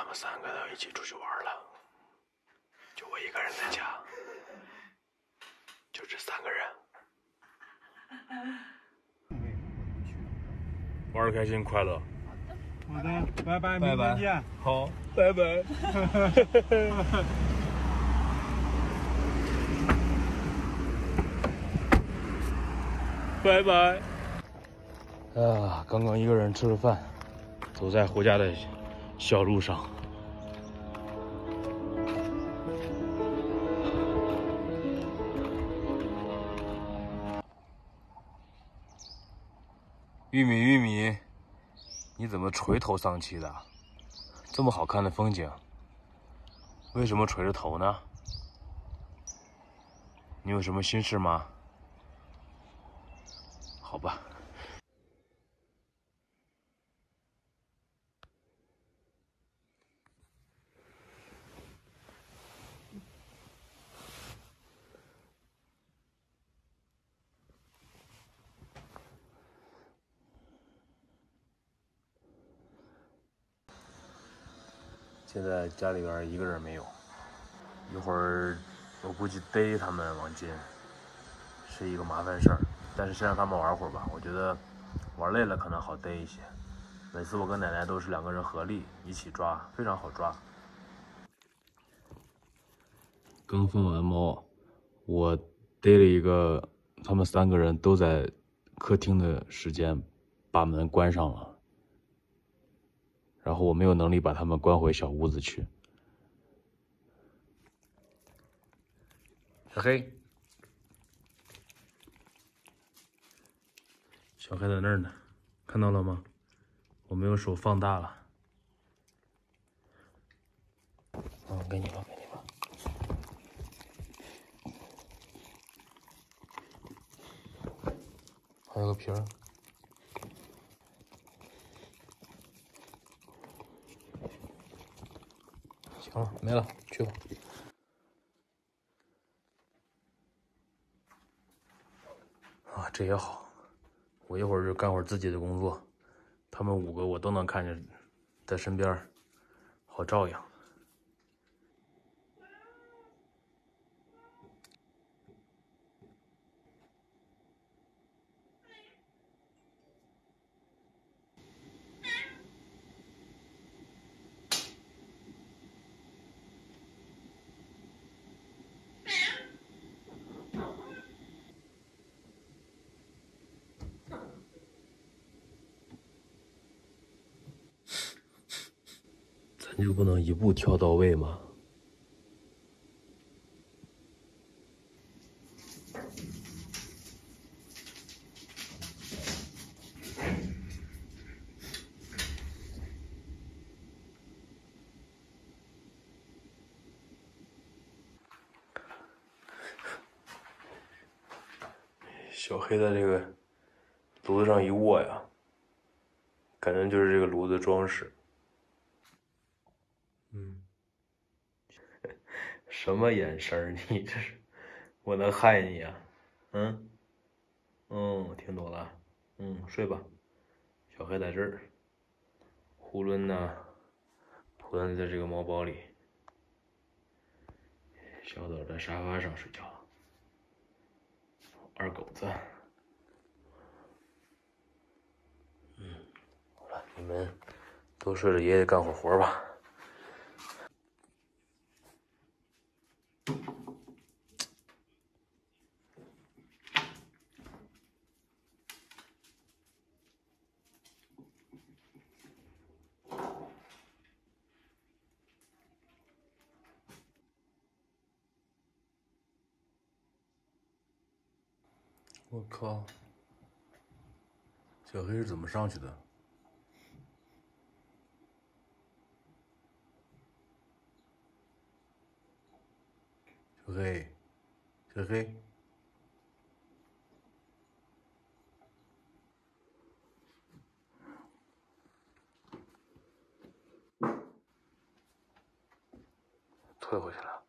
们3个都一起出去玩了，就我一个人在家，就这3个人。玩的开心快乐。 好的，拜拜， 拜拜， 明天见。 好，拜拜。拜拜。啊，刚刚一个人吃了饭，走在回家的小路上。玉米，玉米，你怎么垂头丧气的？这么好看的风景，为什么垂着头呢？你有什么心事吗？好吧。现在家里边一个人没有，一会儿我估计逮他们往进是一个麻烦事儿，但是先让他们玩会儿吧，我觉得玩累了可能好逮一些。每次我跟奶奶都是2个人合力一起抓，非常好抓。刚放完猫，我逮了一个，他们3个人都在客厅的时间，把门关上了。然后我没有能力把他们关回小屋子去。小黑，小黑在那儿呢，看到了吗？我没有手放大了。给你吧，给你吧。还有个瓶儿。行了，没了，去吧。啊，这也好，我一会儿就干会儿自己的工作，他们5个我都能看见，在身边，好照应。咱就不能一步跳到位吗？小黑在这个炉子上一卧呀，感觉就是这个炉子装饰。什么眼神儿？你这是，我能害你呀？听懂了。睡吧。小黑在这儿，囫囵呢，扑在这个猫包里。小枣在沙发上睡觉。二狗子。好了，你们都睡了，爷爷干会儿活吧。我靠，小黑是怎么上去的？小黑，小黑，退回去了。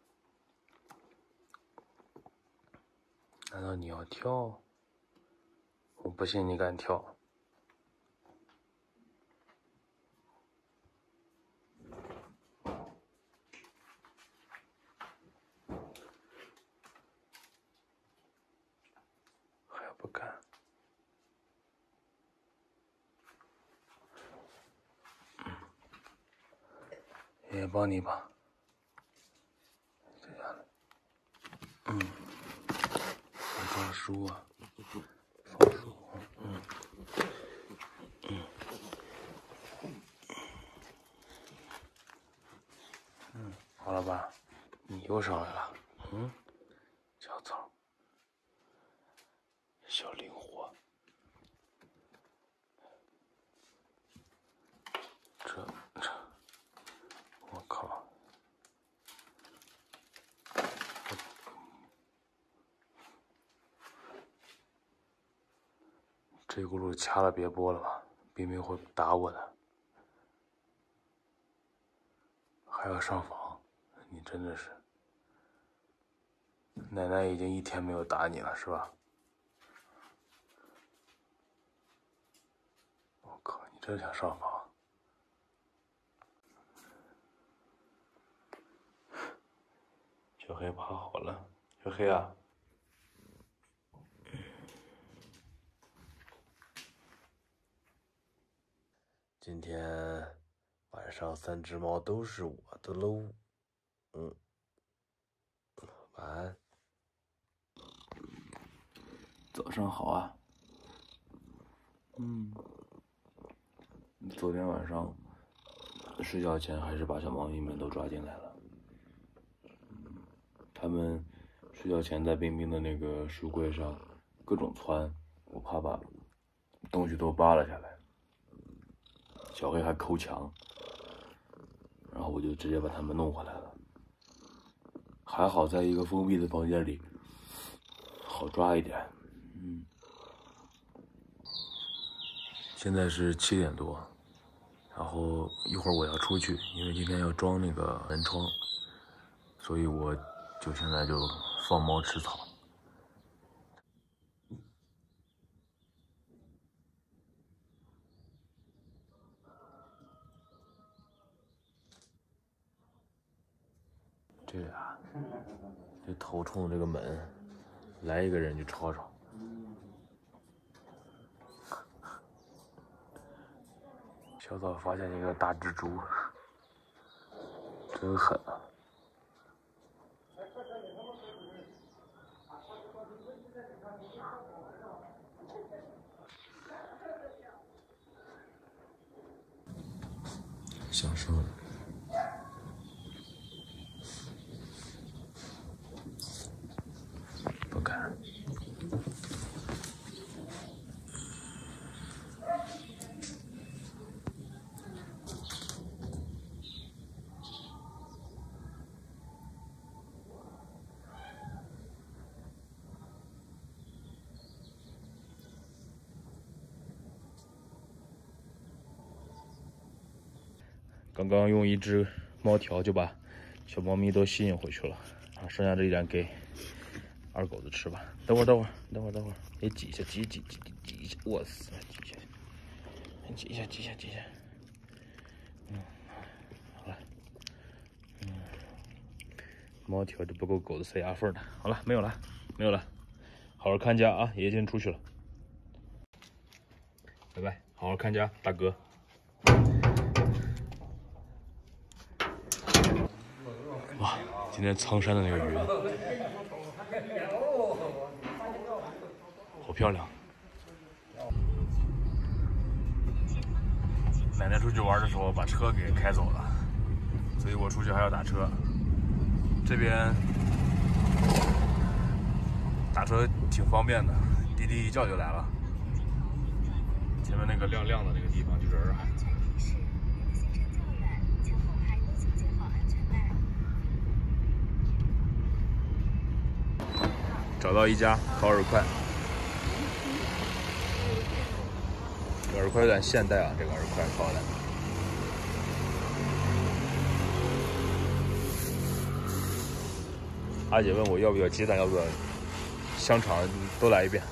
难道你要跳？我不信你敢跳。 也帮你吧。这样的，放书啊，放书，好了吧？你又上来了，小草，小灵活，这，我靠！这轱辘掐了别播了吧，冰冰会打我的，还要上访，你真的是，奶奶已经1天没有打你了，是吧？我靠，你真想上访？小黑爬好了，小黑啊。今天晚上3只猫都是我的喽，晚安。早上好啊，昨天晚上睡觉前还是把小猫咪们都抓进来了，它们睡觉前在冰冰的那个书柜上各种窜，我怕把东西都扒了下来。小黑还抠墙，然后我就直接把它们弄回来了。还好在一个封闭的房间里，好抓一点。现在是7点多，然后一会儿我要出去，因为今天要装那个门窗，所以我就现在就放猫吃草。这俩，这头冲这个门，来一个人就吵吵。小枣发现一个大蜘蛛，真狠啊！享受了。不敢。刚刚用一只猫条就把小猫咪都吸引回去了，啊，剩下这一点给二狗子吃吧。等会儿，得挤一下，挤一下，哇塞，挤一下，好了，猫条就不够狗子塞牙缝的。好了，没有了，好好看家啊，爷爷先出去了，拜拜，好好看家，大哥。哇，今天苍山的那个云，好漂亮。奶奶出去玩的时候把车给开走了，所以我出去还要打车。这边打车挺方便的，滴滴一叫就来了。前面那个亮亮的那个地方就是洱海。找到一家烤饵块，这饵块有点现代啊，这个饵块烤的。阿姐问我要不要鸡蛋，要不要香肠，都来一遍。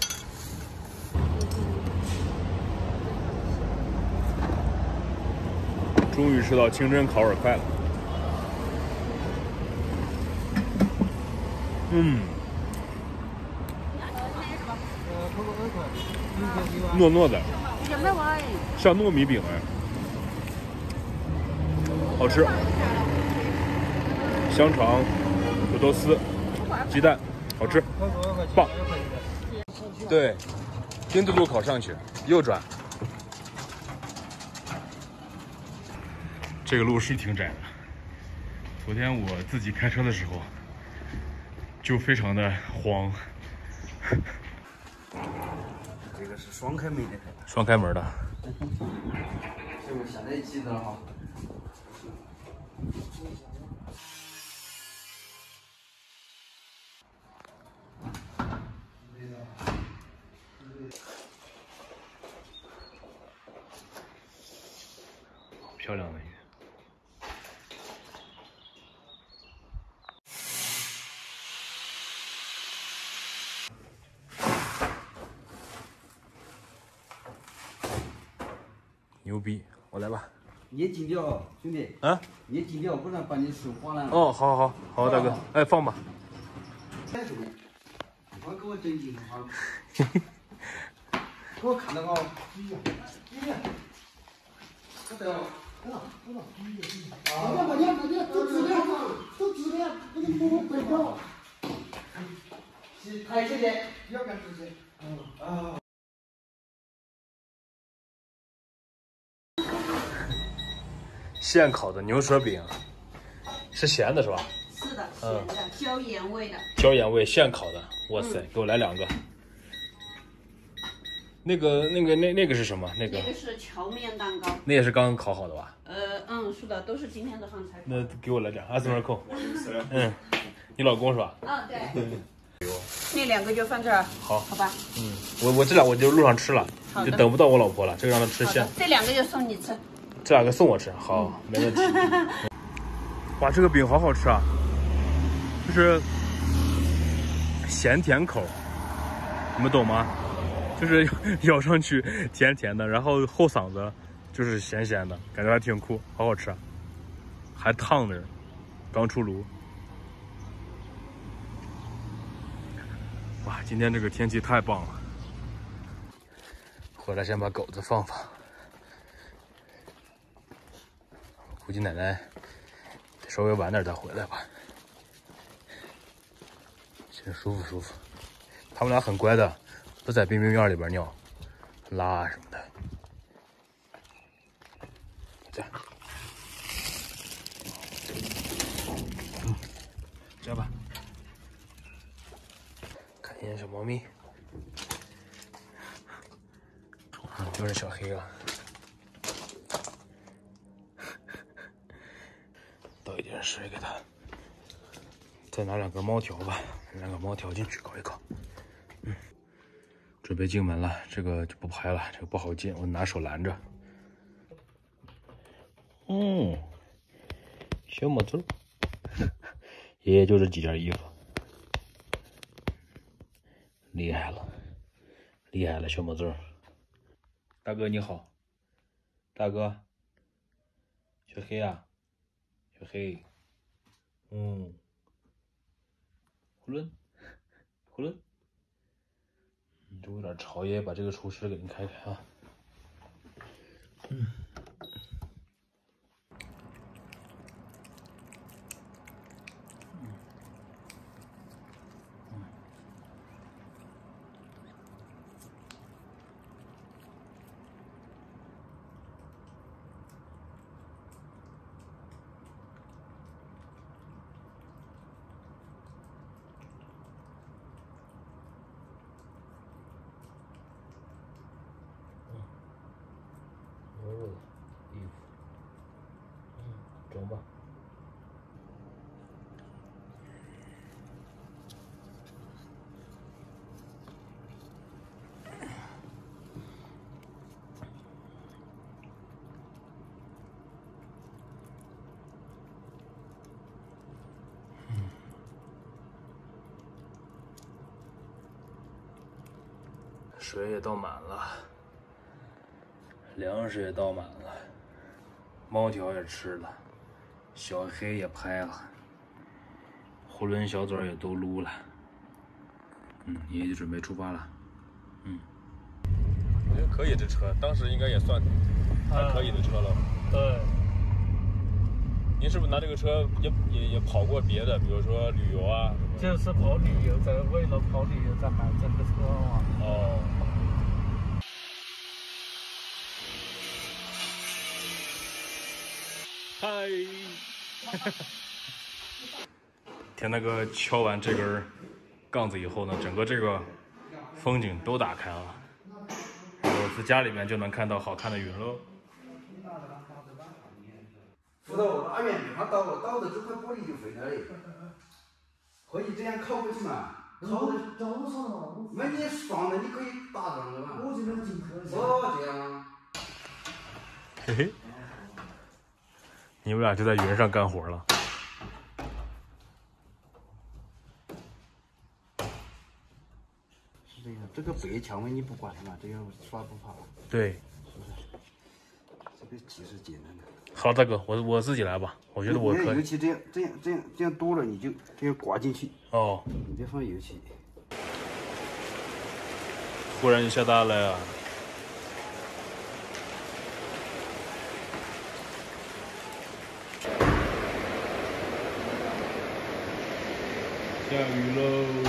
终于吃到清真烤饵块了，糯糯的，像糯米饼哎，好吃。 香肠、土豆丝、鸡蛋，好吃，棒。对，丁字路口上去，右转。这个路是挺窄的。昨天我自己开车的时候，就非常的慌。 这个是双开门的， 双开门的。 这个现在记得哈。 好漂亮的鱼。牛逼，我来吧。 捏紧点，兄弟。 啊？ 捏紧点，不然把你手划烂了。 哦，好，大哥，哎，放吧。 我给我整紧哈。给我看到个。不得了，都知道，不能摸背包。抬起点，不要干出去。 现烤的牛舌饼，是咸的是吧？ 是的，咸的，椒盐味的。 椒盐味，现烤的，哇塞，给我来2个。那个是什么？那个是荞面蛋糕。 那也是刚烤好的吧？ 是的，都是今天早上才。 那给我来点，阿斯门扣。你老公是吧？ 对。那2个就放这儿。好吧。 我这俩我就路上吃了，就等不到我老婆了，这个让她吃现。 这2个就送你吃。 这2个送我吃，好，没问题。哇，这个饼好好吃啊，就是咸甜口，你们懂吗？就是咬上去甜甜的，然后后嗓子就是咸咸的，感觉还挺酷，好好吃啊，还烫着，刚出炉。哇，今天这个天气太棒了。回来先把狗子放放。估计奶奶得稍微晚点再回来吧。先舒服舒服，他们俩很乖的，不在冰冰院里边尿、拉什么的。这样，这样吧。看一眼小猫咪，就是小黑了。倒一点水给它，再拿2根猫条吧，拿2个猫条进去搞一搞。准备进门了，这个就不拍了，这个不好进，我拿手拦着。小毛猪，爷爷就这几件衣服，厉害了，厉害了，小毛猪。大哥你好，大哥，小黑啊。小黑，呼伦，这有点吵，爷爷把这个厨师给您开开啊。衣服，整吧。水也倒满了。粮食也倒满了，猫条也吃了，小黑也拍了，囫囵小嘴也都撸了。爷爷就准备出发了。我觉得可以，这车当时应该也算还可以的车了。对。 您是不是拿这个车也跑过别的，比如说旅游啊？ 就是跑旅游，为了跑旅游再买这个车嘛。 哦。嗨。田大哥敲完这根杠子以后呢，整个这个风景都打开了，然后在家里面就能看到好看的云喽。 扶到我拉远点，它倒的这块玻璃就废了嘞。可以这样靠过去嘛？靠的找上了。那你放了，你可以打上的嘛。我这边进去。哦，这样啊。 嘿嘿，你们俩就在云上干活了。 是这样，这个背翘嘛，你不管嘛，这个耍不跑。 对。 是不是？这个其实简单的。 好，大哥，我自己来吧，我觉得我可以。 油漆这样多了，你就这样挂进去。 哦。 你别放油漆。 忽然就下大了呀！下雨喽！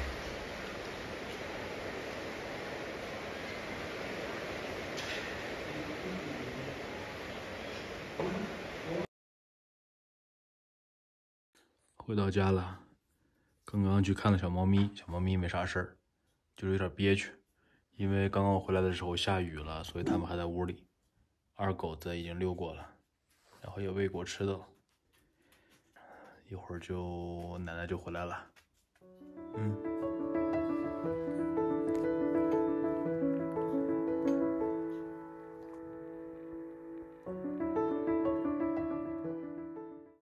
回到家了，刚刚去看了小猫咪，小猫咪没啥事儿，就是有点憋屈，因为刚刚我回来的时候下雨了，所以它们还在屋里。二狗子已经遛过了，然后也喂过吃的了，一会儿就奶奶就回来了。